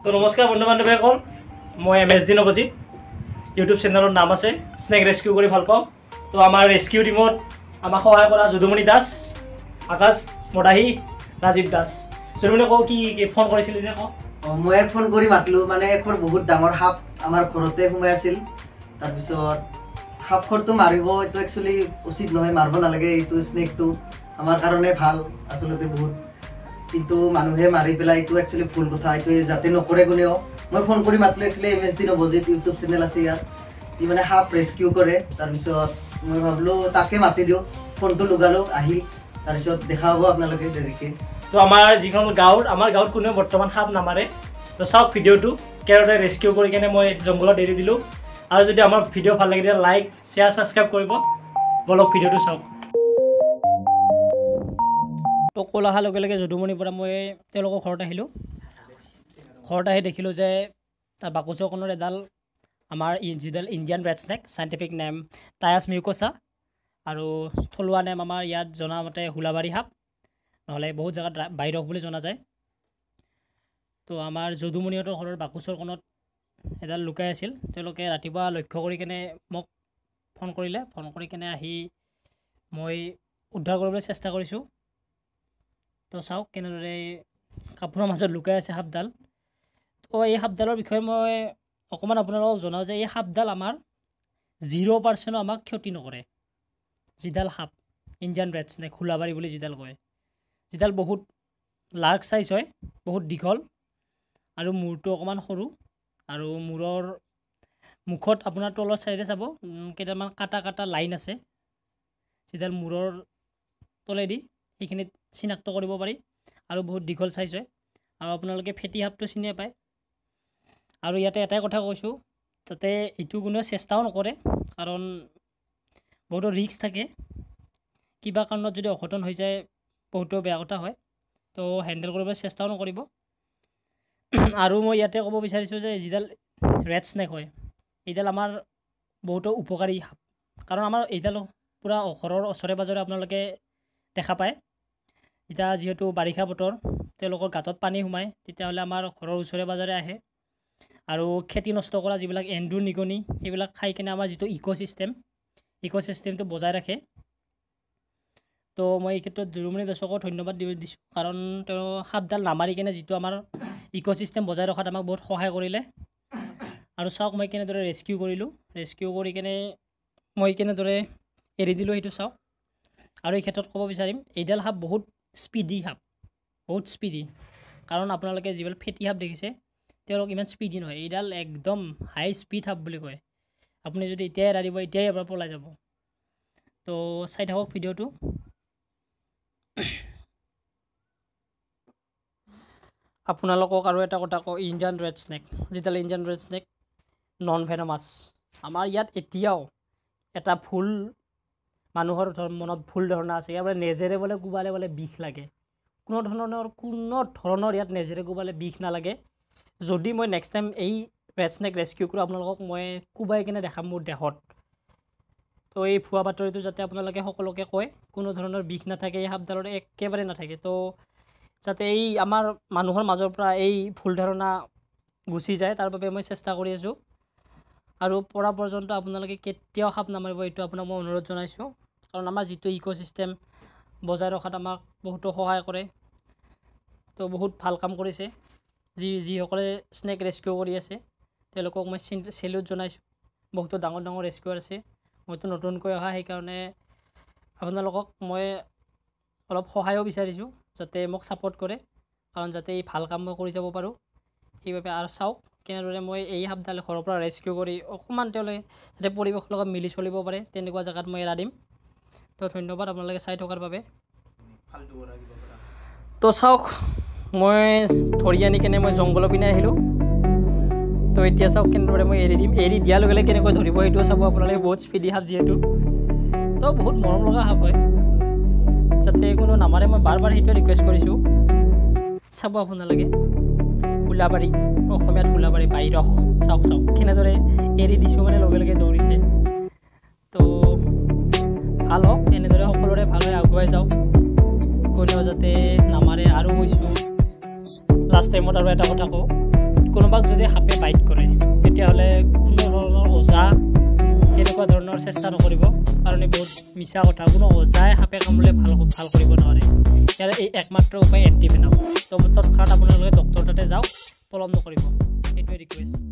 তো নমস্কাৰ বন্ধু বান্ধৱীসকল, মই MSD নৱজিত। ইউটিউব চেনেলৰ নাম আছে স্নেক ৰেস্কিউ কৰি ভাল পাওঁ। তো আমাৰ ৰেস্কিউ টিমত আমাক সহায় কৰা যদুমণি দাস, আকাশ মদাহী, ৰাজীৱ দাস। যদুমণি কওঁ কি ফোন কৰিছিলি যে কওঁ? মই ফোন কৰি মাতলোঁ, মানে এখন বহুত ডাঙৰ সাপ আমাৰ ঘৰতে সোমাই আছিল। তাৰপিছত সাপখৰটো মাৰিব এইটো একচুৱেলি উচিত নহয়, মাৰিব নালাগে। এইটো স্নেকটো আমাৰ কাৰণে ভাল আচলতে বহুত, কিন্তু মানুহে মাৰি পেলাই এইটো একচুৱেলি ভুল কথা। এইটো যাতে নকৰে কোনেও। মই ফোন কৰি মাতলোঁ, actually MSD Navajit YouTube channel আছে ইয়াত, ই মানে সাপ ৰেস্কিউ কৰে। তাৰপিছত মই ভাবিলোঁ তাকে মাতি দিওঁ, ফোনটো লগালোঁ, আহিল। তাৰপিছত দেখা হ'ব আপোনালোকে দেৰিকৈ। তো আমাৰ যিখন গাঁৱত, আমাৰ গাঁৱত কোনেও বৰ্তমান সাপ নামাৰে। তো চাওক ভিডিঅ'টো কেনেদৰে ৰেস্কিউ কৰি কেনে মই জংঘলত এৰি দিলোঁ। আৰু যদি আমাৰ ভিডিঅ' ভাল লাগে তেতিয়া লাইক, শ্বেয়াৰ, ছাবস্ক্ৰাইব কৰিব। বলক ভিডিঅ'টো চাওক। তো কল অহাৰ লগে লগে যদুমণিৰ পৰা মই তেওঁলোকৰ ঘৰত আহিলোঁ। ঘৰত আহি দেখিলোঁ যে তাৰ বাকচৰখনৰ এডাল আমাৰ যিডাল Indian red snake, scientific name Ptyas mucosa, আৰু থলুৱা নেম আমাৰ ইয়াত জনামতে হোলাবাৰী সাপ, নহ'লে বহুত জেগাত বাইৰস বুলি জনা যায়। তো আমাৰ যদুমণিহঁতৰ ঘৰৰ বাকচৰ কোণত এডাল লুকাই আছিল। তেওঁলোকে ৰাতিপুৱা লক্ষ্য কৰি কেনে মোক ফোন কৰিলে। ফোন কৰি কেনে আহি মই উদ্ধাৰ কৰিবলৈ চেষ্টা কৰিছোঁ। তো চাওক কেনেদৰে কাপোৰৰ মাজত লুকাই আছে সাপডাল। তো এই সাপডালৰ বিষয়ে মই অকণমান আপোনালোকক জনাওঁ যে এই সাপডাল আমাৰ 0% আমাক ক্ষতি নকৰে। যিডাল সাপ ইণ্ডিয়ান ৰেড স্নেক, হোলাবাৰী বুলি যিডাল কয়, যিডাল বহুত লাৰ্জ চাইজ হয়, বহুত দীঘল, আৰু মূৰটো অকণমান সৰু, আৰু মূৰৰ মুখত আপোনাৰ তলৰ চাইডে চাব কেইটামান কাটা কাটা লাইন আছে, যিডাল মূৰৰ তলেদি সেইখিনিত চিনাক্ত কৰিব পাৰি, আৰু বহুত দীঘল চাইজ হয়। আৰু আপোনালোকে ফেটি সাপটো চিনিয়ে পায়। আৰু ইয়াতে এটাই কথা কৈছোঁ, যাতে এইটো কোনেও চেষ্টাও নকৰে, কাৰণ বহুতো ৰিস্ক থাকে। কিবা কাৰণত যদি অঘটন হৈ যায় বহুতো বেয়া কথা হয়। তো হেণ্ডেল কৰিবলৈ চেষ্টাও নকৰিব। আৰু মই ইয়াতে ক'ব বিচাৰিছোঁ যে যিডাল ৰেড স্নেক হয়, এইডাল আমাৰ বহুতো উপকাৰী সাপ। কাৰণ আমাৰ এইডাল পূৰা ঘৰৰ ওচৰে পাঁজৰে আপোনালোকে দেখা পায়। এতিয়া যিহেতু বাৰিষা বতৰ, তেওঁলোকৰ গাঁতত পানী সোমায়, তেতিয়াহ'লে আমাৰ ঘৰৰ ওচৰে পাঁজৰে আহে আৰু খেতি নষ্ট কৰা যিবিলাক এন্দুৰ, নিগনি, সেইবিলাক খাই কিনে আমাৰ যিটো ইক'চিষ্টেমটো বজাই ৰাখে। তো মই এই ক্ষেত্ৰত যদুমণি দাসকো ধন্যবাদ দিছোঁ, কাৰণ তেওঁ সাপডাল নামাৰি কেনে যিটো আমাৰ ইক'চিষ্টেম বজাই ৰখাত আমাক বহুত সহায় কৰিলে। আৰু চাওক মই কেনেদৰে ৰেস্কিউ কৰিলোঁ। ৰেস্কিউ কৰি কেনে মই কেনেদৰে এৰি দিলোঁ সেইটো চাওক। আৰু এই ক্ষেত্ৰত ক'ব বিচাৰিম, এইডাল সাপ বহুত স্পীডি সাপ, বহুত স্পীডি। কাৰণ আপোনালোকে যিবিলাক ফেটি সাপ দেখিছে তেওঁলোক ইমান স্পীডি নহয়, এইডাল একদম হাই স্পীড সাপ বুলি কয়। আপুনি যদি এতিয়াই এৰা দিব, এতিয়াই এবাৰ পলাই যাব। তো চাই থাকক ভিডিঅ'টো। আপোনালোকক আৰু এটা কথা কওঁ, ইণ্ডিয়ান ৰেড স্নেক, যিডাল Indian red snake non venomous. আমাৰ ইয়াত এতিয়াও এটা ভুল মানুহৰ মনত ভুল ধাৰণা আছে, ইয়াৰ বোলে নেজেৰে বোলে কোবালে বোলে বিষ লাগে। কোনো ধৰণৰ ইয়াত নেজেৰে কোবালে বিষ নালাগে। যদি মই নেক্সট টাইম এই ৰেড স্নেক ৰেস্কিউ কৰোঁ, আপোনালোকক মই কোবাই কিনে দেখাম মোৰ দেহত। তো এই ভুৱা বাতৰিটো যাতে আপোনালোকে সকলোকে কয়, কোনো ধৰণৰ বিষ নাথাকে, এই সাপডালৰ একেবাৰে নাথাকে। তো যাতে এই আমাৰ মানুহৰ মাজৰ পৰা এই ভুল ধাৰণা গুচি যায়, তাৰ বাবে মই চেষ্টা কৰি আছোঁ। আৰু পৰা পৰ্যন্ত আপোনালোকে কেতিয়াও সাপ নামাৰিব, এইটো আপোনাক মই অনুৰোধ জনাইছোঁ। কাৰণ আমাৰ যিটো ইক'চিষ্টেম বজাই ৰখাত আমাক বহুতো সহায় কৰে। তো বহুত ভাল কাম কৰিছে যিসকলে স্নেক ৰেস্কিউ কৰি আছে, তেওঁলোকক মই চেলিউট জনাইছোঁ। বহুতো ডাঙৰ ডাঙৰ ৰেস্কিউৱাৰ আছে, মইতো নতুনকৈ অহা, সেইকাৰণে আপোনালোকক মই অলপ সহায়ো বিচাৰিছোঁ, যাতে মোক ছাপোৰ্ট কৰে, কাৰণ যাতে এই ভাল কাম মই কৰি যাব পাৰোঁ সেইবাবে। আৰু চাওক কেনেদৰে মই এই সাপডাল ঘৰৰ পৰা ৰেস্কিউ কৰি অকণমান তেওঁলোকে যাতে পৰিৱেশৰ লগত মিলি চলিব পাৰে তেনেকুৱা জেগাত মই এৰা দিম। তো ধন্যবাদ আপোনালোকে চাই থকাৰ বাবে। তো চাওক মই ধৰি আনি কেনে মই জংঘলৰ পিনে আহিলোঁ। তো এতিয়া চাওক কেনেদৰে মই এৰি দিম। এৰি দিয়াৰ লগে লগে কেনেকৈ ধৰিব সেইটোও চাব আপোনালোকে। বহুত স্পীডি সাপ যিহেতু, তো বহুত মৰম লগা সাপ হয়, যাতে কোনো নামাৰে মই বাৰ বাৰ সেইটোৱে ৰিকুৱেষ্ট কৰিছোঁ। চাব আপোনালোকে হোলাবাৰী, অসমীয়াত হোলাবাৰী বাইৰস, চাওক কেনেদৰে এৰি দিছোঁ, মানে লগে লগে দৌৰিছে। তো ভাল হওক, এনেদৰে সকলোৰে ভালদৰে আগুৱাই যাওক, কোনেও যাতে নামাৰে। আৰু কৈছোঁ লাষ্ট টাইমত আৰু এটা কথা কওঁ, কোনোবাক যদি সাপে বাইট কৰে তেতিয়াহ'লে কোনো ধৰণৰ ওজা তেনেকুৱা ধৰণৰ চেষ্টা নকৰিব, কাৰণ এই বহুত মিছা কথা। কোনো ওজাই সাপে কামুৰিলে ভাল কৰিব নোৱাৰে। ইয়াৰ এই একমাত্ৰ উপায় এণ্টিভেনম। তো তৎক্ষণাত আপোনালোকে ডক্টৰ তাতে যাওক, পলম নকৰিব। এইটোৱে ৰিকুৱেষ্ট।